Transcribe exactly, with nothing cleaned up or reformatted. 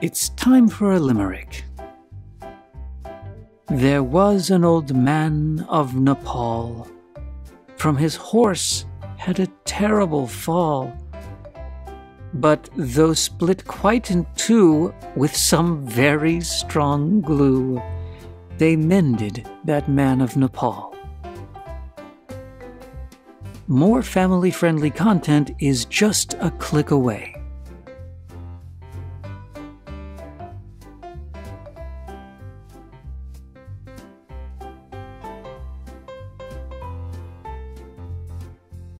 It's time for a limerick. There was an old man of Nepaul. From his horse had a terrible fall. But though split quite in two with some very strong glue, they mended that man of Nepaul. More family-friendly content is just a click away.